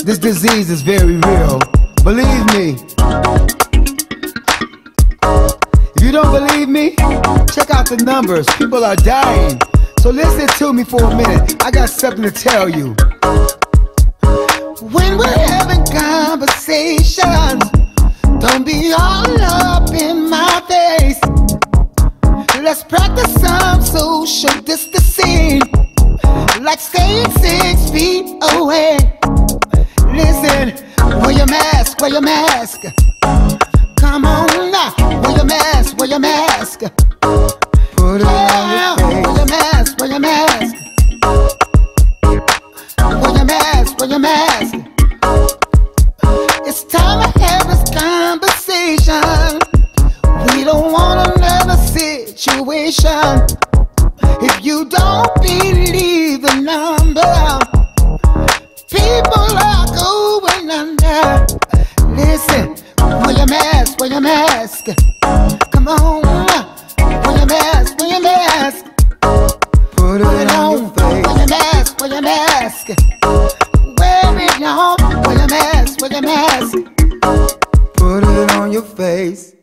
This disease is very real. Believe me. If you don't believe me, check out the numbers. People are dying. So listen to me for a minute. I got something to tell you. When we're having conversations, don't be all up in my face. Let's practice some social distancing, like staying 6 feet away. Listen, wear your mask, wear your mask. Come on now, wear your mask, wear your mask. Put it on your face. Wear your mask, wear your mask. Wear your mask, wear your mask. It's time to have this conversation. We don't want another situation. If you don't believe the number, people are going under. Listen, wear your mask, wear your mask. Come on, wear your mask, wear your mask. Put it on your face. Wear your mask, wear your mask. Wear it on, wear your mask, wear your mask. Put it on your face.